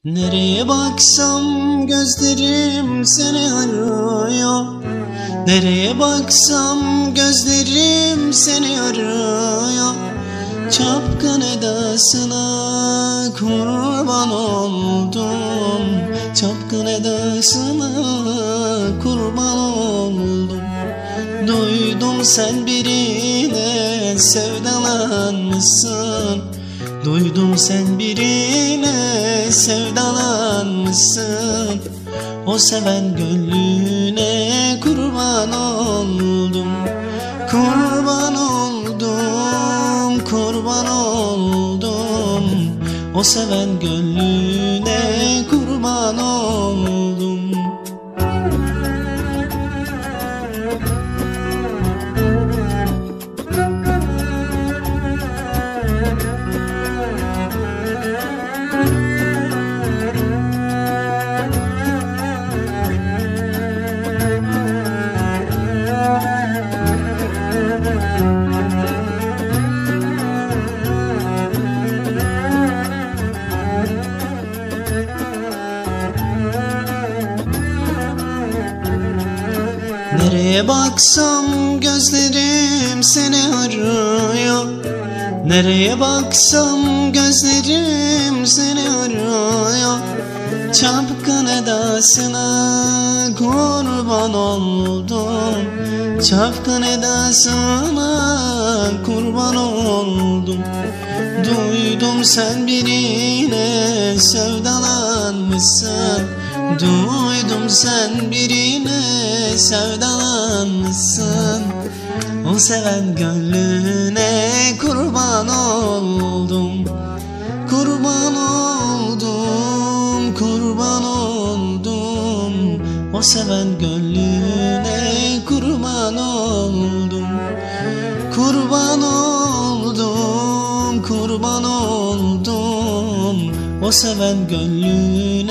Nereye baksam gözlerim seni arıyor. Nereye baksam gözlerim seni arıyor. Çapkın edasına kurban oldum. Çapkın edasına kurban oldum. Duydum sen birine sevdalanmışsın. Duydum sen birine sevdalanmışsın. O seven gönlüne kurban oldum. Kurban oldum, kurban oldum. O seven gönlüne kurban oldum. Nereye baksam gözlerim seni arıyor. Nereye baksam gözlerim seni arıyor. Çapkın edasına kurban oldum. Çapkın edasına kurban oldum. Duydum sen birine sevdalanmışsın. Duydum sen birine sevdalanmışsın. O seven gönlüne kurban oldum. Kurban oldum, kurban oldum. O seven gönlüne kurban oldum. Kurban oldum, kurban oldum. O seven gönlüne